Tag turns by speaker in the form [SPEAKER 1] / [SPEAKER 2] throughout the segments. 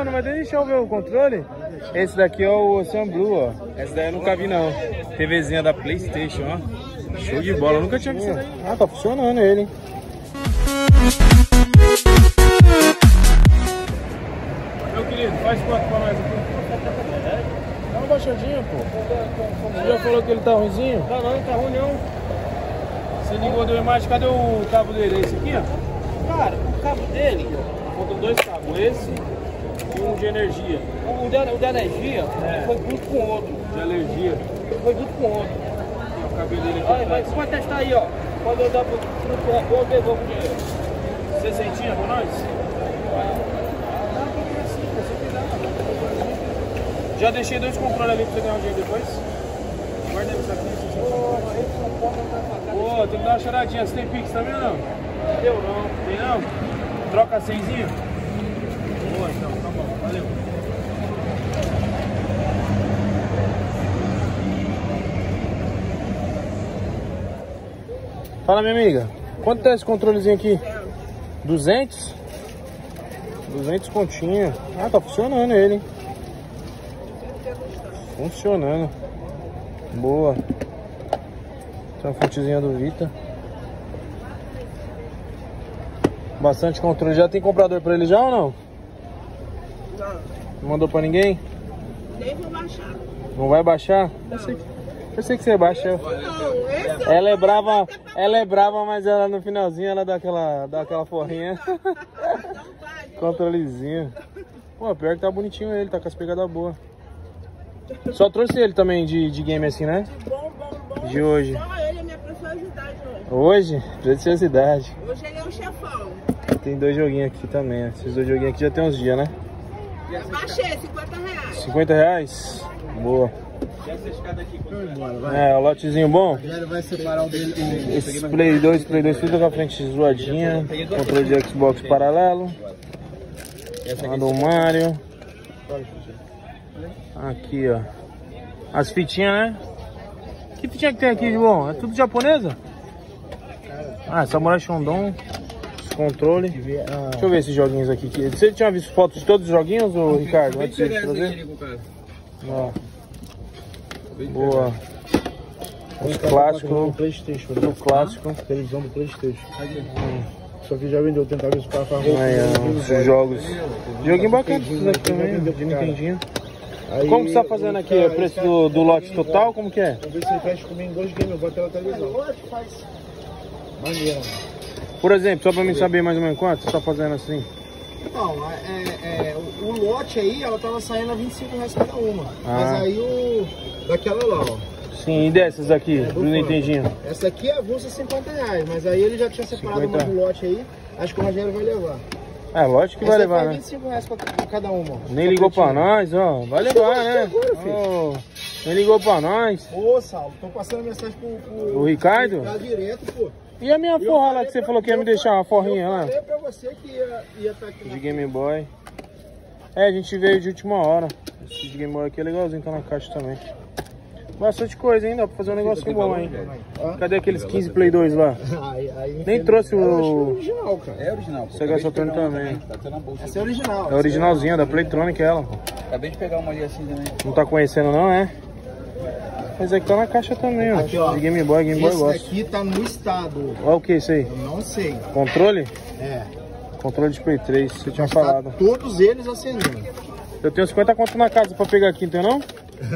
[SPEAKER 1] não vai deixar eu ver o controle? Esse daqui é o Ocean Blue, ó. Essa daí eu nunca vi, não. TVzinha da PlayStation, ó. Show de bola, eu nunca tinha visto isso daí. Ah, tá funcionando ele, hein? Meu querido, faz quanto pra nós aqui? Dá uma baixadinha, pô. Você já falou que ele tá ruimzinho? Não, não tá ruim não. Você ligou deu imagem, cadê o cabo dele? Esse aqui, ó?
[SPEAKER 2] Cara, o cabo dele,
[SPEAKER 1] Faltam dois cabos, esse e um de energia.
[SPEAKER 2] o da energia, foi junto com o outro.
[SPEAKER 1] De alergia.
[SPEAKER 2] Foi junto com o outro.
[SPEAKER 1] O cabelo dele aqui.
[SPEAKER 2] Olha, você vai testar aí, ó. Quando eu dar pro corretor, eu devolvo o dinheiro.
[SPEAKER 1] 60 pra nós? Já deixei dois controles ali pra você ganhar um dinheiro depois. Guarda isso aqui. Pô, tem que dar uma choradinha. Você tem Pix também ou não?
[SPEAKER 2] Eu não.
[SPEAKER 1] Tem não? Troca 100zinho? Boa, então. Tá bom. Valeu. Fala, minha amiga. Quanto tá esse controlezinho aqui? 200? 200 continha. Ah, tá funcionando ele, hein? Funcionando. Boa. Tem uma fontezinha do Vita. Bastante controle. Já tem comprador pra ele já ou não? Não mandou pra ninguém?
[SPEAKER 3] Nem vou baixar.
[SPEAKER 1] Não vai baixar? Eu sei que você baixa. Ela é brava, mas ela no finalzinho ela dá aquela forrinha. Controlezinho. Pô, pior que tá bonitinho ele, tá com as pegadas boas. Só trouxe ele também de game assim, né?
[SPEAKER 3] Bom.
[SPEAKER 1] De hoje.
[SPEAKER 3] Só ele é minha preciosidade hoje.
[SPEAKER 1] Hoje? Preciosidade.
[SPEAKER 3] Hoje ele é o chefão.
[SPEAKER 1] Tem dois joguinhos aqui também, ó. Esses dois joguinhos aqui já tem uns dias, né?
[SPEAKER 3] Eu baixei, R$50.
[SPEAKER 1] 50 reais? Boa. É, o lotezinho bom.
[SPEAKER 4] Vai separar o dele.
[SPEAKER 1] Esse Play 2 tudo com a frente zoadinha. Controle de Xbox paralelo. Lá do Mario. Aqui, ó. As fitinhas, né? Que fitinha que tem aqui de bom? É tudo japonesa? Ah, Samurai Shodown. Controle. Deixa eu ver esses joguinhos aqui. Você tinha visto fotos de todos os joguinhos, ô, Ricardo? Antes de trazer? Ó. Boa. Os clássicos.
[SPEAKER 4] PlayStation.
[SPEAKER 1] O clássico.
[SPEAKER 4] Televisão do PlayStation. Só que já vendeu, tentar ver se o cara faz
[SPEAKER 1] Os jogos. Joguinho bacana aqui também, de Nintendinho. Como que você tá fazendo aqui? O preço do lote total? Como que é?
[SPEAKER 4] Vamos ver se ele fecha comigo em 2 games, eu vou até na televisão. Maneiro.
[SPEAKER 1] Por exemplo, só pra mim saber mais ou menos quanto você tá fazendo assim.
[SPEAKER 4] Então, o lote aí, ela tava saindo a R$25 cada uma. Mas aí daquela lá, ó.
[SPEAKER 1] Sim, e dessas aqui, do Nintendinho?
[SPEAKER 4] Essa aqui é avulsa R$50, mas aí ele já tinha separado mais um lote aí. Acho que o Rogério vai levar.
[SPEAKER 1] É, lógico que vai levar, né?
[SPEAKER 4] R$25 cada uma.
[SPEAKER 1] Nem ligou pra nós, ó. Vai levar, né? Nem ligou pra nós.
[SPEAKER 4] Ô, Saulo, tô passando mensagem pro
[SPEAKER 1] O Ricardo?
[SPEAKER 4] direto, pô.
[SPEAKER 1] E a minha forra lá que você falou que ia me deixar uma forrinha lá?
[SPEAKER 4] Eu falei pra você que ia estar aqui.
[SPEAKER 1] De Game Boy. É, a gente veio de última hora. Esse de Game Boy aqui é legalzinho, tá na caixa também. Bastante coisa, hein? Dá pra fazer um negocinho bom, hein? Cadê aqueles 15 Play 2 lá? Nem trouxe o
[SPEAKER 4] original, cara. É original.
[SPEAKER 1] Sega Saturn também.
[SPEAKER 4] Essa é original.
[SPEAKER 1] É originalzinha, da Playtronic ela.
[SPEAKER 2] Acabei de pegar uma ali assim também.
[SPEAKER 1] Não tá conhecendo não, é? Mas é que tá na caixa também, ó.
[SPEAKER 4] Aqui, ó.
[SPEAKER 1] De Game Boy
[SPEAKER 4] Esse
[SPEAKER 1] gosta.
[SPEAKER 4] aqui tá no estado.
[SPEAKER 1] Olha o que é isso aí?
[SPEAKER 4] Eu não sei.
[SPEAKER 1] Controle?
[SPEAKER 4] É.
[SPEAKER 1] Controle de Play 3, você tinha
[SPEAKER 4] Tá
[SPEAKER 1] falado.
[SPEAKER 4] todos eles acendendo.
[SPEAKER 1] Eu tenho 50 conto na casa pra pegar aqui, entendeu não?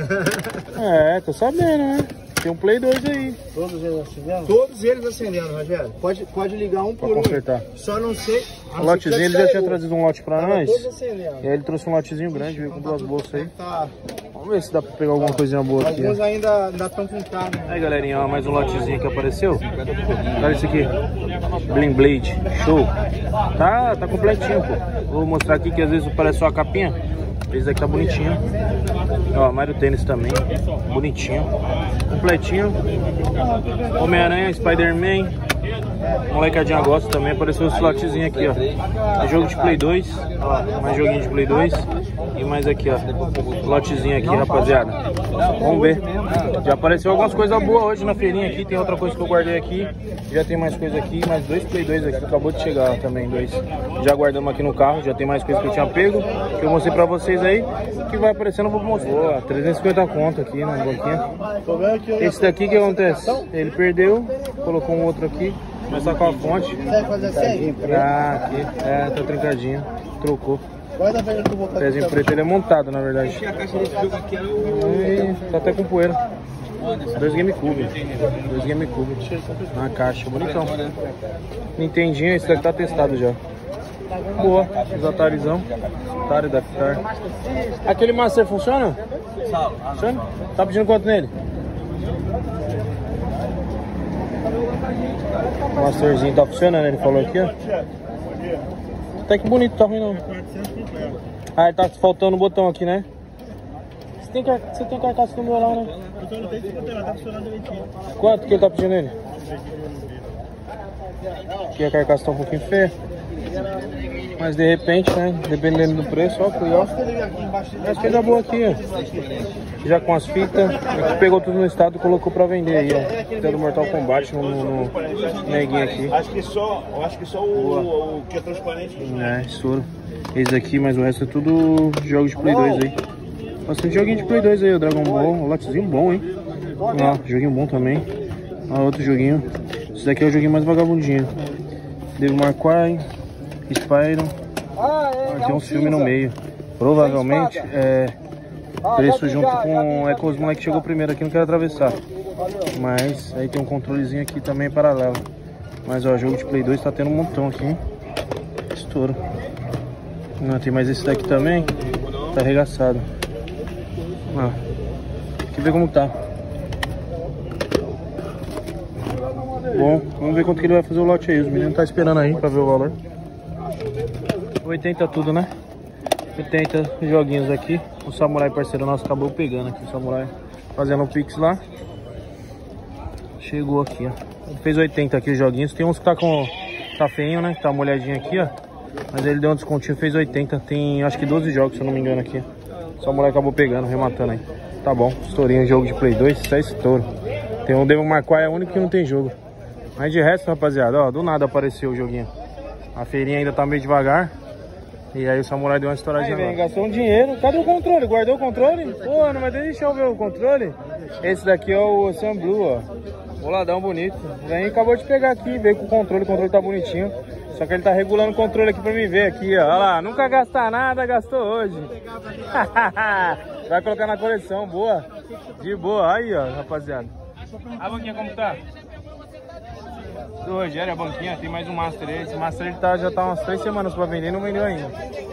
[SPEAKER 1] É, tô sabendo, né? Tem um Play 2 aí.
[SPEAKER 4] Todos eles acendendo? Todos eles acendendo, Rogério. Pode ligar um por
[SPEAKER 1] Pra
[SPEAKER 4] um.
[SPEAKER 1] consertar.
[SPEAKER 4] Só não sei.
[SPEAKER 1] O lotezinho, ele já tinha trazido um lote pra nós.
[SPEAKER 4] Todos acendendo.
[SPEAKER 1] E aí ele trouxe um lotezinho grande, veio com duas bolsas aí.
[SPEAKER 4] Tá.
[SPEAKER 1] Vamos ver se dá pra pegar alguma coisinha boa aqui.
[SPEAKER 4] Alguns ainda estão com carne.
[SPEAKER 1] Aí, galerinha, ó, mais um lotezinho que apareceu. Olha esse aqui. Bling Blade. Show. Tá completinho, pô. Vou mostrar aqui que às vezes parece só a capinha. Esse aqui tá bonitinho. Ó, Mario Tênis também. Bonitinho. Completinho. Homem-Aranha, Spider-Man. Molecadinha gosta também, apareceu esse lotezinho aqui, ó. É jogo de Play 2, ó, mais joguinho de Play 2. E mais aqui, ó, lotezinho aqui, rapaziada. Vamos ver. Já apareceu algumas coisas boas hoje na feirinha aqui. Tem outra coisa que eu guardei aqui. Já tem mais coisa aqui, mais 2 Play 2 aqui. Acabou de chegar, ó, também, 2. Já guardamos aqui no carro, já tem mais coisa que eu tinha pego, que eu mostrei pra vocês aí. Que vai aparecendo, eu vou mostrar. Ó, 350 conto aqui na banquinha. Esse daqui, que acontece? Ele perdeu, colocou um outro aqui. Mas tá com a fonte. Ah, aqui. É, tá trincadinho. Trocou. Pezinho preto, ele é montado, na verdade. E tá até com poeira. 2 GameCube. 2 GameCube. Na caixa, bonitão. Nintendinho, esse daqui tá testado já. Boa, os atarizão. Atari da Ficar. Aquele Master funciona? Funciona? Tá pedindo quanto nele? O Masterzinho tá funcionando, ele falou aqui, ó. Até que bonito, tá ruim não. Ah, tá faltando um botão aqui, né? Você tem carcaça no meu lá, né? Quanto que ele tá pedindo ele? Aqui a carcaça tá um pouquinho feia. Mas de repente, né? Dependendo do preço, ó, foi ó. Mas coisa boa aqui, ó. Já com as fitas. Aqui pegou tudo no estado e colocou pra vender aí, ó. Até do Mortal Kombat no neguinho aqui.
[SPEAKER 2] Acho que só o que é transparente.
[SPEAKER 1] É, estouro. Esse aqui, mas o resto é tudo jogos de Play 2 aí. Bastante joguinho de Play 2 aí, o Dragon Ball. Um lotezinho bom, hein? Ó, joguinho bom também. Ó, outro joguinho. Esse daqui é o joguinho mais vagabundinho. Devil May Cry, Spyro. Tem um filme no meio. Provavelmente preço junto com... É que os moleques chegou primeiro aqui, não quero atravessar. Mas aí tem um controlezinho aqui também paralelo. Mas ó, jogo de Play 2 tá tendo um montão aqui, hein? Estouro. Não, tem mais esse daqui também. Tá arregaçado. Ó, aqui ver como tá. Bom, vamos ver quanto que ele vai fazer o lote aí. Os meninos tá esperando aí pra ver o valor. 80 tudo, né? 80 joguinhos aqui. O Samurai parceiro nosso acabou pegando aqui. O Samurai fazendo o Pix lá. Chegou aqui, ó. Ele fez 80 aqui os joguinhos. Tem uns que tá feinho, né? Tá molhadinho aqui, ó. Mas ele deu um descontinho, fez 80. Tem acho que 12 jogos, se eu não me engano aqui. O Samurai acabou pegando, rematando aí. Tá bom, estourinho, jogo de Play 2, isso é estouro. Tem um Devil May Cry, é o único que não tem jogo. Mas de resto, rapaziada, ó, do nada apareceu o joguinho. A feirinha ainda tá meio devagar. E aí o Samurai deu uma estouradinha. Aí, vem, gastou um dinheiro. Cadê o controle? Guardou o controle? Pô, não vai deixar eu ver o controle? Esse daqui é o Ocean Blue, ó. Boladão bonito. Vem, acabou de pegar aqui, veio com o controle tá bonitinho. Só que ele tá regulando o controle aqui pra me ver aqui, ó. Olha lá, nunca gastar nada, gastou hoje. Vai colocar na coleção, boa. De boa, aí ó, rapaziada. A banquinha como tá? Do Rogério, a banquinha, tem mais um Master aí. Esse Master ele já tá umas 3 semanas pra vender e não vendeu ainda.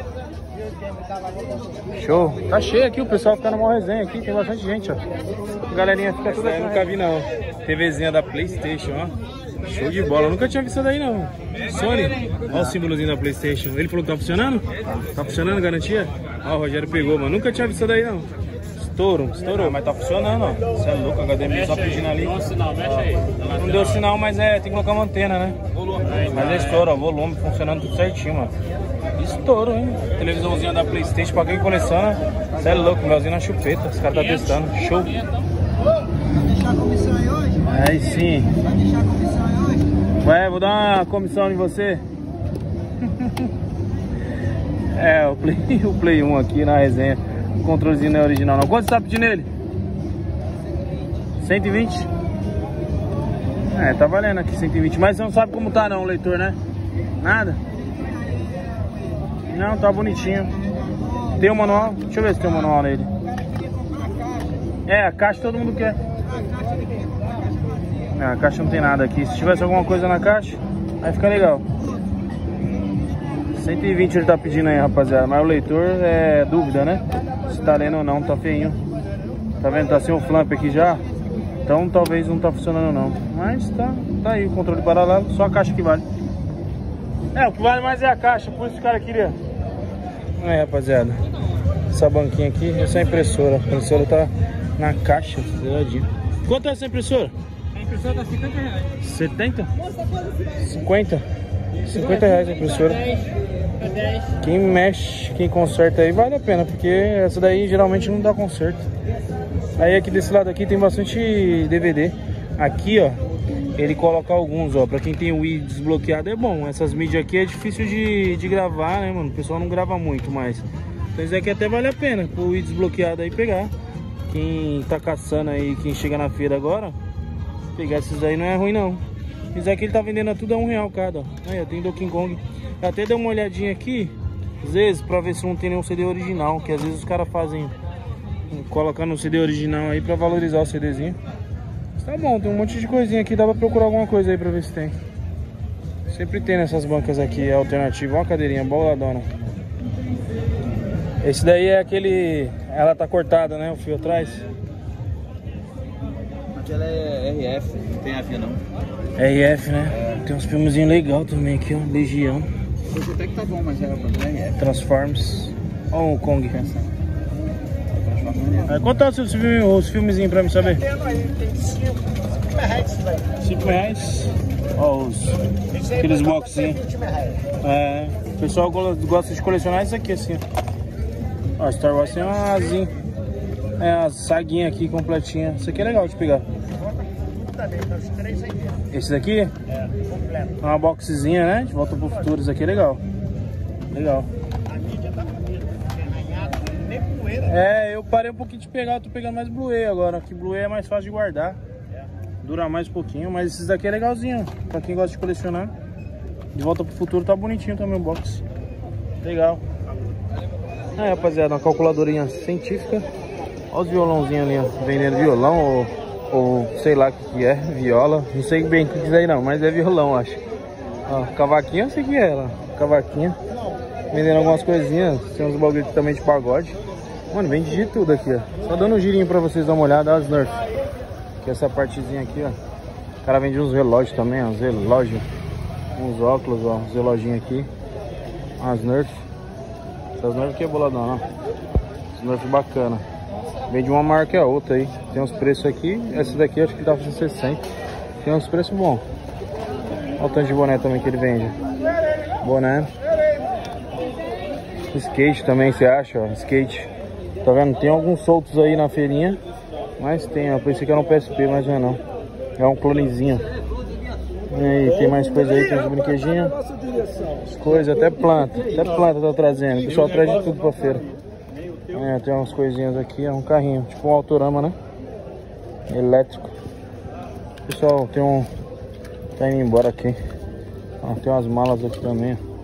[SPEAKER 1] Show. Tá cheio aqui, o pessoal fica numa resenha aqui, tem bastante gente, ó. A galerinha fica tudo aqui. Nunca vi não. TVzinha da PlayStation, ó. Show de bola, eu nunca tinha visto isso daí não. Sony, olha o símbolozinho da PlayStation. Ele falou que tá funcionando? Tá funcionando, garantia? Ó, o Rogério pegou, mano. Nunca tinha visto isso daí não. Estourou, mas tá funcionando, ó. Você é louco, a HDMI só pedindo ali. Não deu sinal, mas tem que colocar uma antena, né? Mas é estouro, ó, volume funcionando tudo certinho, mano. Estouro, hein? Televisãozinha da PlayStation pra quem coleciona. Você é louco, melzinho na chupeta. Os caras tá testando. Show.
[SPEAKER 4] Vai deixar a comissão aí hoje?
[SPEAKER 1] Aí sim.
[SPEAKER 4] Vai deixar a comissão aí hoje?
[SPEAKER 1] Ué, vou dar uma comissão em você. O Play 1 aqui na resenha. O controlezinho não é original não. Quanto você tá pedindo ele? 120? Tá valendo aqui 120. Mas você não sabe como tá não o leitor, né? Nada? Não, tá bonitinho. Tem o manual? Deixa eu ver se tem o manual nele. A caixa todo mundo quer. A caixa não tem nada aqui. Se tivesse alguma coisa na caixa, aí fica legal. 120 ele tá pedindo aí, rapaziada. Mas o leitor é dúvida, né? Se tá lendo ou não, tá feinho. Tá vendo? Tá sem o flamp aqui já. Então talvez não tá funcionando não. Mas tá aí o controle paralelo. Só a caixa que vale. O que vale mais é a caixa. Por isso que o cara queria. Aí, rapaziada. Essa banquinha aqui, essa é a impressora. A impressora tá na caixa, zeradinha. Quanto é essa impressora?
[SPEAKER 2] impressora tá 50 reais.
[SPEAKER 1] 70? 50? 50 reais a impressora.
[SPEAKER 2] 10.
[SPEAKER 1] Quem mexe, quem conserta aí vale a pena, porque essa daí geralmente não dá conserto. Aí aqui desse lado aqui tem bastante DVD. Aqui, ó, ele coloca alguns, ó, pra quem tem o Wii desbloqueado é bom. Essas mídias aqui é difícil de gravar, né, mano? O pessoal não grava muito, mas então isso aqui até vale a pena pro Wii desbloqueado aí pegar. Quem tá caçando aí, quem chega na feira agora, pegar esses aí não é ruim não. Esses aqui ele tá vendendo a tudo a R$1 cada, ó. Aí, ó, tem Donkey Kong. Eu até dei uma olhadinha aqui, às vezes, pra ver se não tem nenhum CD original, que às vezes os caras fazem, colocando o CD original aí pra valorizar o CDzinho. Mas tá bom, tem um monte de coisinha aqui, dá pra procurar alguma coisa aí pra ver se tem. Sempre tem nessas bancas aqui, é alternativo. Ó a cadeirinha boladona. Esse daí é aquele, ela tá cortada, né, o fio atrás.
[SPEAKER 4] Aquela é RF, não tem AV não.
[SPEAKER 1] RF, né? Tem uns filmezinhos legais também aqui, ó, Legião.
[SPEAKER 4] Esse até que tá bom, mas é RF.
[SPEAKER 1] Transformers. Ó o Kong. Quanto tá os filmezinhos pra me saber?
[SPEAKER 4] Tem R$5
[SPEAKER 1] R$5. Ó, aqueles boxinhos. É, o pessoal gosta de colecionar isso aqui assim. Ó, Star Wars tem uma asinha. É, a saguinha aqui completinha. Isso aqui é legal de pegar. Esse daqui? É, completo. Uma boxzinha, né? De Volta pro Futuro. Isso aqui é legal. Legal.
[SPEAKER 4] A mídia tá bonita, nem poeira.
[SPEAKER 1] É, eu parei um pouquinho de pegar, eu tô pegando mais Blu-ray agora, que Blu-ray é mais fácil de guardar. Dura mais um pouquinho, mas esses daqui é legalzinho, pra quem gosta de colecionar. De Volta pro Futuro tá bonitinho também o box. Legal. Aí, rapaziada, uma calculadorinha científica. Olha os violãozinhos ali, ó, vendendo violão ou sei lá o que é, viola. Não sei bem o que é aí não, mas é violão, acho. Ó, cavaquinho, eu sei que é lá, cavaquinho. Vendendo algumas coisinhas, tem uns bagulho também de pagode. Mano, vende de tudo aqui, ó. Só dando um girinho pra vocês dar uma olhada, ó, as Nerf. Que é essa partezinha aqui, ó. O cara vende uns relógios também, ó, uns relógios. Uns óculos, ó, uns reloginhos aqui. As Nerf. Essas Nerf aqui é boladão, ó. As Nerf bacana. Vende uma marca e a outra aí. Tem uns preços aqui. Essa daqui acho que dá pra 60. Tem uns preços bons. Olha o tanto de boné também que ele vende. Boné. Skate também, você acha, ó. Skate. Tá vendo? Tem alguns soltos aí na feirinha. Mas tem, ó. Pensei que era um PSP, mas não é não. É um clonezinho. E aí, tem mais coisa aí, tem uns brinquedinhos. As coisas, até planta. Até planta tá trazendo. O pessoal traz de tudo pra feira. É, tem umas coisinhas aqui, é um carrinho, tipo um Autorama, né? Elétrico. Pessoal, tem um... tá indo embora aqui. Ó, tem umas malas aqui também, ó.